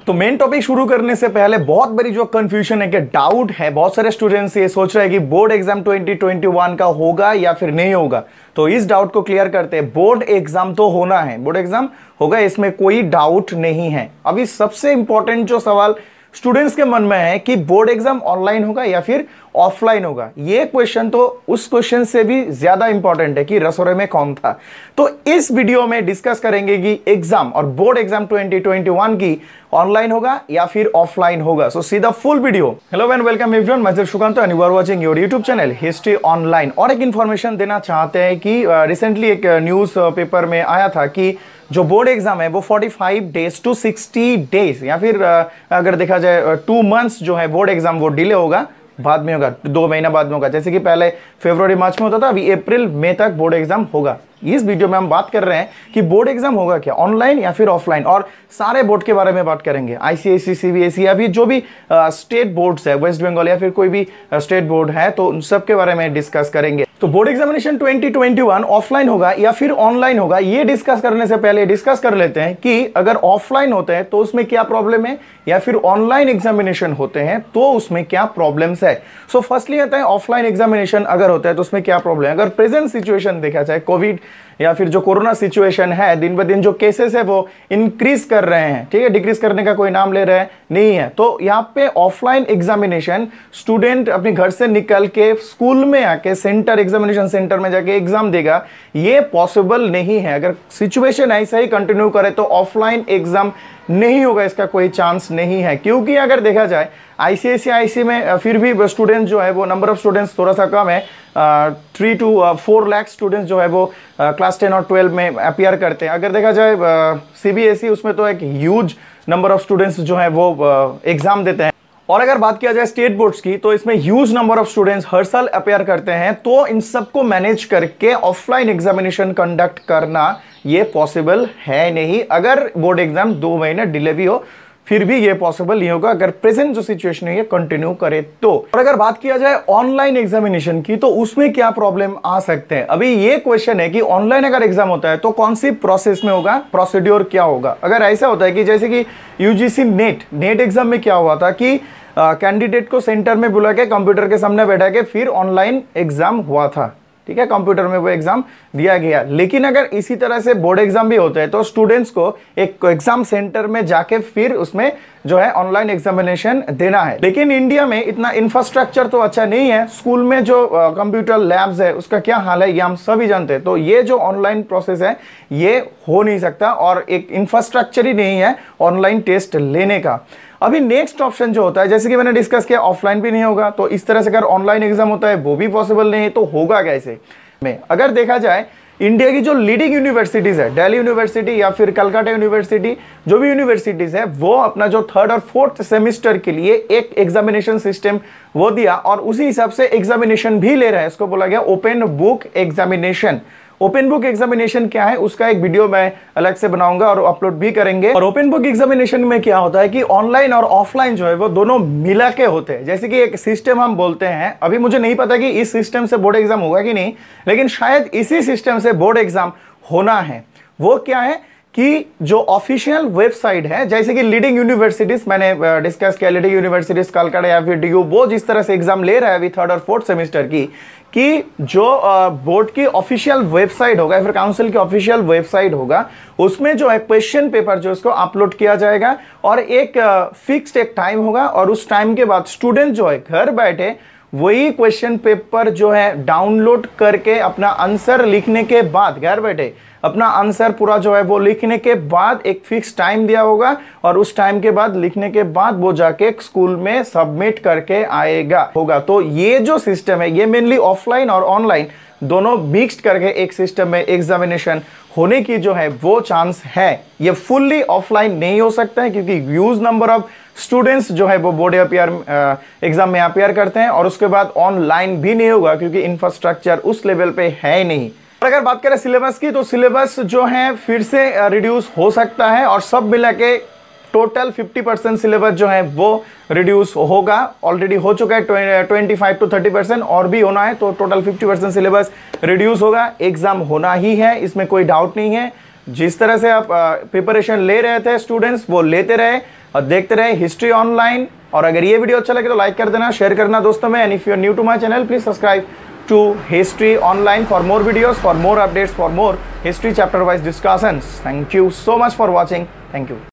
तो main topic शुरू करने से पहले बहुत बड़ी जो कंफ्यूजन है कि डाउट है, बहुत सारे स्टूडेंट्स ये सोच रहे हैं कि बोर्ड एग्जाम 2021 का होगा या फिर नहीं होगा। तो इस डाउट को क्लियर करते हैं। बोर्ड एग्जाम तो होना है, बोर्ड एग्जाम होगा, इसमें कोई डाउट नहीं है। अभी सबसे इंपॉर्टेंट जो सवाल स्टूडेंट्स के मन में है कि बोर्ड एग्जाम ऑनलाइन होगा या फिर ऑफलाइन होगा, ये क्वेश्चन तो उस क्वेश्चन से भी ज्यादा इंपॉर्टेंट है कि रसोरे में कौन था। तो इस वीडियो में डिस्कस करेंगे कि एग्जाम और बोर्ड एग्जाम 2021 की ऑनलाइन होगा या फिर ऑफलाइन होगा। So see the full video. Hello and welcome everyone, मैं Sukant and you are watching your YouTube channel history online. और एक इन्फॉर्मेशन देना चाहते हैं कि रिसेंटली एक न्यूज पेपर में आया था कि जो बोर्ड एग्जाम है वो 45 डेज टू 60 डेज या फिर अगर देखा जाए 2 मंथ्स जो है बोर्ड एग्जाम वो डिले होगा, बाद में होगा, 2 महीना बाद में होगा। जैसे कि पहले फरवरी मार्च में होता था, अभी अप्रैल मई तक बोर्ड एग्जाम होगा। इस वीडियो में हम बात कर रहे हैं कि बोर्ड एग्जाम होगा क्या, ऑनलाइन या फिर ऑफलाइन, और सारे बोर्ड के बारे में बात करेंगे। आईसीएसई, सीबीएसई या फिर जो भी स्टेट बोर्ड्स है, वेस्ट बंगाल या फिर कोई भी स्टेट बोर्ड है, तो उन सब के बारे में डिस्कस करेंगे। तो बोर्ड एग्जामिनेशन 2021 ऑफलाइन होगा या फिर ऑनलाइन होगा, ये डिस्कस करने से पहले डिस्कस कर लेते हैं कि अगर ऑफलाइन होते हैं तो उसमें क्या प्रॉब्लम है या फिर ऑनलाइन एग्जामिनेशन होते हैं तो उसमें क्या प्रॉब्लम्स है। सो फर्स्टली आता है ऑफलाइन एग्जामिनेशन अगर होता है तो उसमें क्या प्रॉब्लम है। अगर प्रेजेंट सिचुएशन देखा जाए, कोविड या फिर जो कोरोना सिचुएशन है, दिन ब दिन जो केसेस है वो इंक्रीज कर रहे हैं, ठीक है, डिक्रीज करने का कोई नाम ले रहे हैं नहीं है। तो यहाँ पे ऑफलाइन एग्जामिनेशन स्टूडेंट अपने घर से निकल के स्कूल में आके सेंटर, एग्जामिनेशन सेंटर में जाके एग्जाम देगा, ये पॉसिबल नहीं है। अगर सिचुएशन ऐसा ही कंटिन्यू करे तो ऑफलाइन एग्जाम नहीं होगा, इसका कोई चांस नहीं है। क्योंकि अगर देखा जाए आईसीएसई में फिर भी स्टूडेंट जो है वो नंबर ऑफ स्टूडेंट्स थोड़ा सा कम है, 3 to 4 लाख स्टूडेंट्स जो है वो क्लास 10 और 12 में अपीयर करते हैं। अगर देखा जाए सीबीएसई, उसमें तो एक ह्यूज नंबर ऑफ स्टूडेंट्स जो है वो एग्जाम देते हैं। और अगर बात किया जाए स्टेट बोर्ड्स की, तो इसमें ह्यूज नंबर ऑफ स्टूडेंट्स हर साल अपीयर करते हैं। तो इन सबको मैनेज करके ऑफलाइन एग्जामिनेशन कंडक्ट करना ये पॉसिबल है नहीं। अगर बोर्ड एग्जाम 2 महीने डिले भी हो फिर भी ये पॉसिबल नहीं होगा अगर प्रेजेंट जो सिचुएशन है ये कंटिन्यू करे तो। और अगर बात किया जाए ऑनलाइन एग्जामिनेशन की, तो उसमें क्या प्रॉब्लम आ सकते हैं। अभी ये क्वेश्चन है कि ऑनलाइन अगर एग्जाम होता है तो कौन सी प्रोसेस में होगा, प्रोसीड्योर क्या होगा। अगर ऐसा होता है कि जैसे कि यूजीसी नेट एग्जाम में क्या हुआ था कि कैंडिडेट को सेंटर में बुला के कंप्यूटर के सामने बैठा के फिर ऑनलाइन एग्जाम हुआ था, ठीक है, कंप्यूटर में वो एग्जाम दिया गया। लेकिन अगर इसी तरह से बोर्ड एग्जाम भी होते हैं तो स्टूडेंट्स को एक एग्जाम सेंटर में जाके फिर उसमें जो है ऑनलाइन एग्जामिनेशन देना है। लेकिन इंडिया में इतना इंफ्रास्ट्रक्चर तो अच्छा नहीं है। स्कूल में जो कंप्यूटर लैब्स है उसका क्या हाल है ये हम सभी जानते हैं। तो ये जो ऑनलाइन प्रोसेस है ये हो नहीं सकता और एक इंफ्रास्ट्रक्चर ही नहीं है ऑनलाइन टेस्ट लेने का। अभी नेक्स्ट ऑप्शन जो होता है, जैसे कि मैंने डिस्कस किया, ऑफलाइन भी नहीं होगा, तो इस तरह से अगर ऑनलाइन एग्जाम होता है वो भी पॉसिबल नहीं है, तो होगा कैसे में। अगर देखा जाए इंडिया की जो लीडिंग यूनिवर्सिटीज है, दिल्ली यूनिवर्सिटी या फिर कलकत्ता यूनिवर्सिटी, जो भी यूनिवर्सिटीज है, वो अपना जो 3rd और 4th सेमेस्टर के लिए एक एग्जामिनेशन सिस्टम वो दिया और उसी हिसाब से एग्जामिनेशन भी ले रहा है। इसको बोला गया open book examination. Open book examination क्या है उसका एक वीडियो मैं अलग से बनाऊंगा और अपलोड भी करेंगे। और ओपन बुक एग्जामिनेशन में क्या होता है कि ऑनलाइन और ऑफलाइन जो है वो दोनों मिला के होते हैं। जैसे कि एक सिस्टम हम बोलते हैं, अभी मुझे नहीं पता कि इस सिस्टम से बोर्ड एग्जाम होगा कि नहीं, लेकिन शायद इसी सिस्टम से बोर्ड एग्जाम होना है। वो क्या है कि जो ऑफिशियल वेबसाइट है, जैसे कि लीडिंग यूनिवर्सिटीज मैंने डिस्कस किया, लीडिंग यूनिवर्सिटीज कलकत्ता या फिर डीयू, वो जिस तरह से एग्जाम ले रहा है अभी 3rd और 4th सेमेस्टर की, कि जो बोर्ड की ऑफिशियल वेबसाइट होगा या फिर काउंसिल की ऑफिशियल वेबसाइट होगा, उसमें जो है क्वेश्चन पेपर जो उसको अपलोड किया जाएगा और एक फिक्स्ड एक टाइम होगा और उस टाइम के बाद स्टूडेंट जो है घर बैठे वही क्वेश्चन पेपर जो है डाउनलोड करके अपना आंसर लिखने के बाद, घर बैठे अपना आंसर पूरा जो है वो लिखने के बाद एक फिक्स टाइम दिया होगा और उस टाइम के बाद लिखने के बाद वो जाके स्कूल में सबमिट करके आएगा होगा। तो ये जो सिस्टम है ये मेनली ऑफलाइन और ऑनलाइन दोनों मिक्स्ड करके एक सिस्टम में एग्जामिनेशन होने की जो है वो चांस है। ये फुल्ली ऑफलाइन नहीं हो सकता है क्योंकि ह्यूज नंबर ऑफ स्टूडेंट्स जो है वो बोर्ड एग्जाम में अपीयर करते हैं और उसके बाद ऑनलाइन भी नहीं होगा क्योंकि इंफ्रास्ट्रक्चर उस लेवल पे है नहीं। और अगर बात करें सिलेबस की, तो सिलेबस जो है फिर से रिड्यूस हो सकता है और सब मिला के टोटल 50% सिलेबस जो है वो रिड्यूस होगा। ऑलरेडी हो चुका है 25 to 30% और भी होना है, तो टोटल 50% सिलेबस रिड्यूस होगा। एग्जाम होना ही है, इसमें कोई डाउट नहीं है। जिस तरह से आप प्रिपरेशन ले रहे थे स्टूडेंट्स वो लेते रहे, और देखते रहे हिस्ट्री ऑनलाइन। और अगर ये वीडियो अच्छा लगे तो लाइक कर देना, शेयर करना दोस्तों में। And if you are new to my channel, please subscribe to history online for more videos, for more updates, for more history chapter wise discussions. Thank you so much for watching. Thank you.